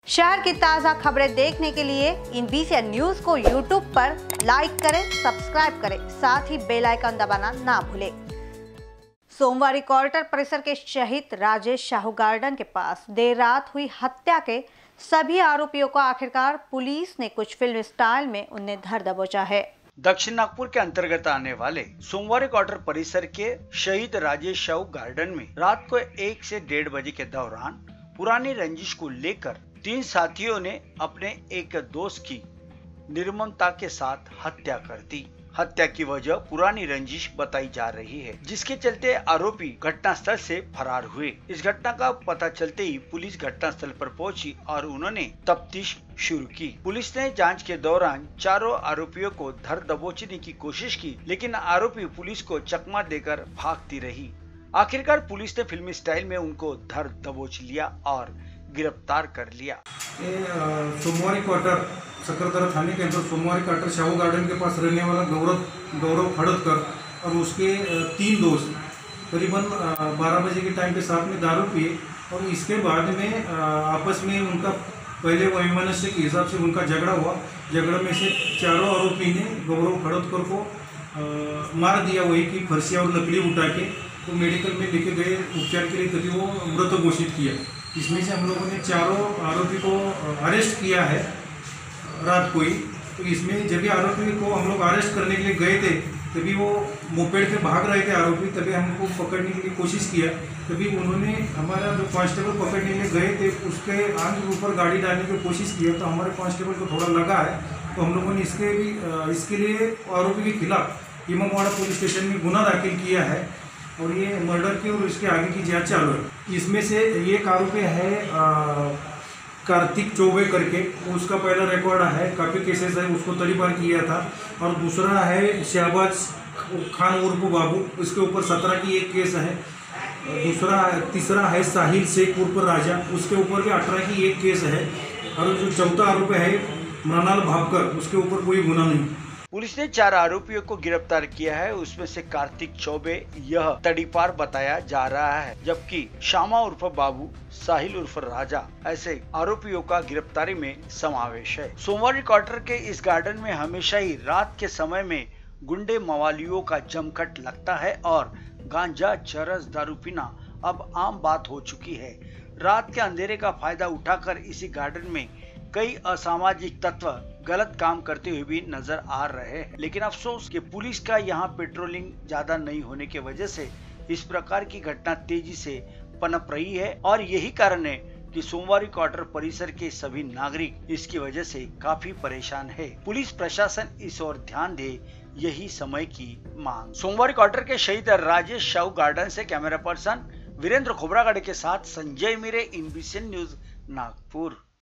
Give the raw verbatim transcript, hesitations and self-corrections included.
शहर की ताज़ा खबरें देखने के लिए इनबीसीएन न्यूज को यूट्यूब पर लाइक करें, सब्सक्राइब करें, साथ ही बेल आइकन दबाना ना भूलें। सोमवार क्वार्टर परिसर के शहीद राजेश साहू गार्डन के पास देर रात हुई हत्या के सभी आरोपियों को आखिरकार पुलिस ने कुछ फिल्म स्टाइल में उन्हें धर दबोचा है। दक्षिण नागपुर के अंतर्गत आने वाले सोमवार क्वार्टर परिसर के शहीद राजेश साहू गार्डन में रात को एक से डेढ़ बजे के दौरान पुरानी रंजिश को लेकर तीन साथियों ने अपने एक दोस्त की निर्ममता के साथ हत्या कर दी। हत्या की वजह पुरानी रंजिश बताई जा रही है, जिसके चलते आरोपी घटनास्थल से फरार हुए। इस घटना का पता चलते ही पुलिस घटनास्थल पर पहुंची और उन्होंने तफ्तीश शुरू की। पुलिस ने जांच के दौरान चारों आरोपियों को धर दबोचने की कोशिश की, लेकिन आरोपी पुलिस को चकमा देकर भागती रही। आखिरकार पुलिस ने फिल्मी स्टाइल में उनको धर दबोच लिया और गिरफ्तार कर लिया। सोमवारी क्वार्टर सकरदरा थाने के अंदर सोमवारी क्वार्टर साहू गार्डन के पास रहने वाला गौरव गौरव खड़दकर और उसके तीन दोस्त करीबन बारह बजे के टाइम पे साथ में दारू पिए और इसके बाद में आपस में उनका पहले वैमनस्य के हिसाब से उनका झगड़ा हुआ। झगड़ा में से चारों आरोपी ने गौरव खड़दकर को आ, मार दिया, वही की फरसिया और लकड़ी उठा के तो मेडिकल में लेके गए उपचार के लिए, तभी वो मृत घोषित किया। इसमें से हम लोगों ने चारों आरोपी को अरेस्ट किया है रात को ही। तो इसमें जब भी आरोपी को हम लोग अरेस्ट करने के लिए गए थे तभी वो मोपेड पे भाग रहे थे आरोपी, तभी हमको पकड़ने के लिए कोशिश किया। तभी उन्होंने हमारा जो कांस्टेबल पकड़ने के लिए गए थे उसके आंख के ऊपर गाड़ी डालने की कोशिश किया, तो हमारे कांस्टेबल को थोड़ा लगा है। तो हम लोगों ने इसके भी इसके लिए आरोपी के खिलाफ इमामवाड़ा पुलिस स्टेशन में गुना दाखिल किया है और ये मर्डर की और इसके आगे की जांच चालू है। इसमें से एक आरोपी है कार्तिक चौबे करके, उसका पहला रिकॉर्ड है, काफ़ी केसेस है, उसको तरीबार किया था। और दूसरा है शहबाज खान उर्फ बाबू, उसके ऊपर सत्रह की एक केस है। दूसरा तीसरा है साहिल शेख उर्फ राजा, उसके ऊपर भी अठारह की एक केस है। और जो चौथा आरोपी है मृणाल भावकर, उसके ऊपर कोई गुना नहीं। पुलिस ने चार आरोपियों को गिरफ्तार किया है। उसमें से कार्तिक चौबे यह तड़ीपार बताया जा रहा है, जबकि श्यामा उर्फ बाबू, साहिल उर्फ राजा ऐसे आरोपियों का गिरफ्तारी में समावेश है। सोमवार क्वार्टर के इस गार्डन में हमेशा ही रात के समय में गुंडे मवालियों का जमघट लगता है और गांजा, चरस, दारू पीना अब आम बात हो चुकी है। रात के अंधेरे का फायदा उठाकर इसी गार्डन में कई असामाजिक तत्व गलत काम करते हुए भी नजर आ रहे हैं, लेकिन अफसोस कि पुलिस का यहाँ पेट्रोलिंग ज्यादा नहीं होने की वजह से इस प्रकार की घटना तेजी से पनप रही है। और यही कारण है कि सोमवारी क्वार्टर परिसर के सभी नागरिक इसकी वजह से काफी परेशान है। पुलिस प्रशासन इस ओर ध्यान दे, यही समय की मांग। सोमवारी क्वार्टर के शहीद राजेश साहू गार्डन से कैमरा पर्सन वीरेंद्र खोबरागढ़ के साथ संजय मीरे, इनबीसीएन न्यूज नागपुर।